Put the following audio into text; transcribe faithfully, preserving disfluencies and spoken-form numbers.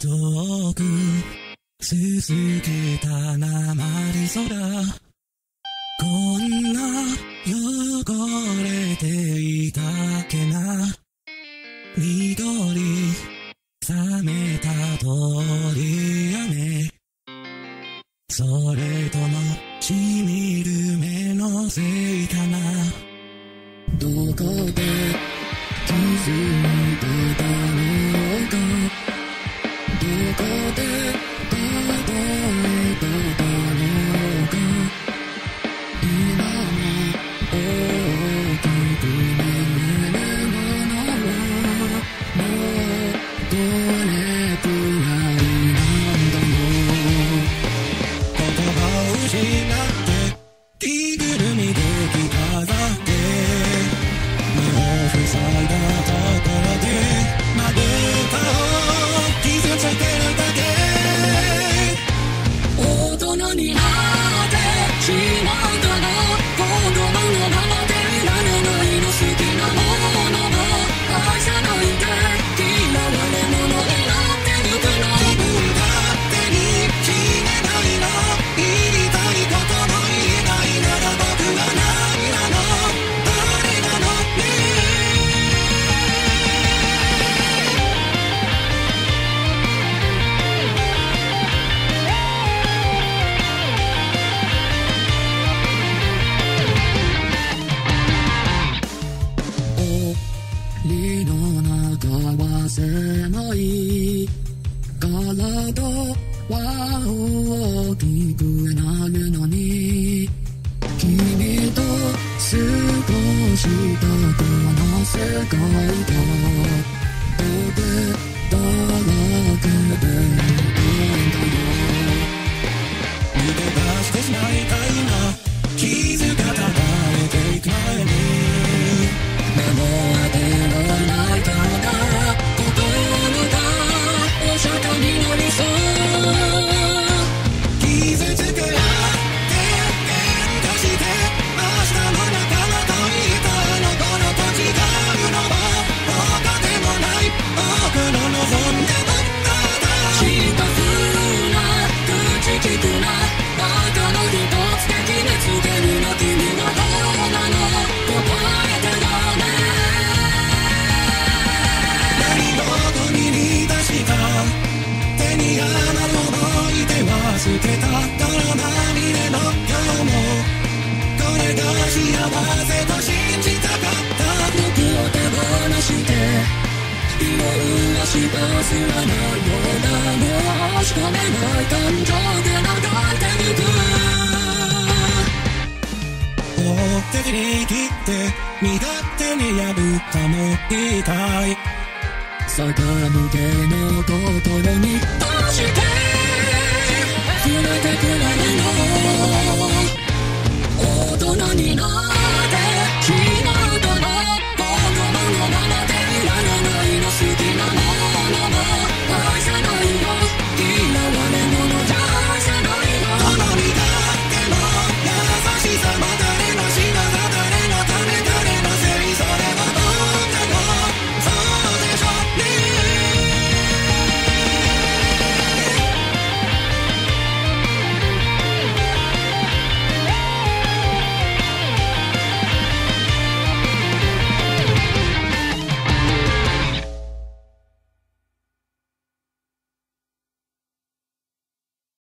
遠くすすけた鉛空、こんな汚れていたっけな。緑冷めた通り雨、それともしみる目のせいかな。どこで気づいてたのか、どこで届いてたのか、今も大きく眠るものはもうこれくらいなんだろう。言葉を失って着ぐるみで着飾って目を塞いだところでまぶたを傷つけるだけ。大人になってしまったの、子供のままでいられないの。好きなものも愛さないで嫌われ者になってゆくの。自分勝手に決めないの、言いたいことも言えないなら僕は何なの、誰なのね。檻の中は狭い、体は大きくなるのに、君と過ごしたこの世界がどれだけでいいんだろう。抜け出してしまいたいな、傷がただれていく前に目も当てられないから心がお釈迦になりそう。傷つくらって喧嘩して明日も仲間と言えたあの頃と違うのは他でもない、僕の望んでばっかだ。したふうな口聞くな、バカの一つで決めつけるな。君はどうなの、答えてよね。何を踏みに出した手に余る思い出は捨てた泥まみれの今日もこれが幸せと信じたかった。僕を手放して色はしばすらないようだ。もう仕込めない感情で流れてゆく。大手に切って身勝手に破ったも言いたい。逆向けの心にどうして触れてくれるの。大人にな